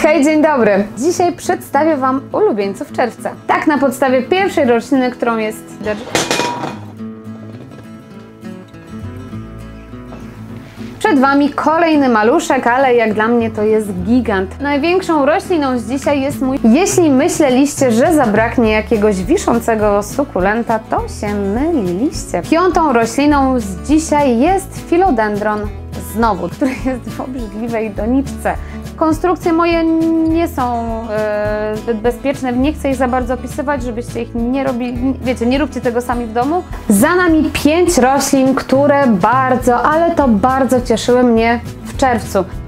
Hej, dzień dobry! Dzisiaj przedstawię Wam ulubieńców czerwca. Tak na podstawie pierwszej rośliny, którą jest... Przed Wami kolejny maluszek, ale jak dla mnie to jest gigant. Największą rośliną z dzisiaj jest mój... Jeśli myśleliście, że zabraknie jakiegoś wiszącego sukulenta, to się myliliście. Piątą rośliną z dzisiaj jest filodendron, znowu, który jest w obrzydliwej doniczce. Konstrukcje moje nie są zbyt bezpieczne, nie chcę ich za bardzo opisywać, żebyście ich nie robili, wiecie, nie róbcie tego sami w domu. Za nami 5 roślin, które bardzo, ale to bardzo cieszyły mnie w czerwcu.